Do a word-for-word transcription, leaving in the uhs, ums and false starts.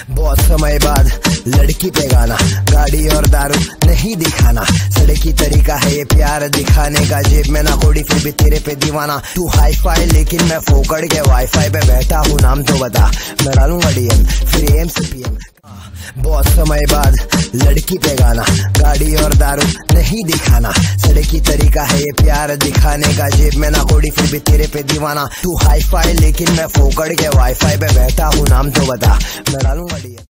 बहुत समय बाद लड़की पे गाना, गाड़ी और दारू नहीं दिखाना, सड़की तरीका है ये प्यार दिखाने का, जेब में ना कोड़ी फिर भी तेरे पे दीवाना। तू हाई फाई लेकिन मैं फोकड़ के वाईफाई पे बैठा हूँ, नाम तो बता मैं डालूंगा डीएम फिर एम से पीएम। बहुत समय बाद लड़की पे गाना, गाड़ी और दारू नहीं दिखाना, सड़की तरीका है ये प्यार दिखाने का, जेब में ना कोड़ी फिर भी तेरे पे दीवाना। तू हाई फाई लेकिन मैं फोकड़ के वाईफाई पे बैठा हूँ, नाम तो बता मैं डालूंगा डीएम।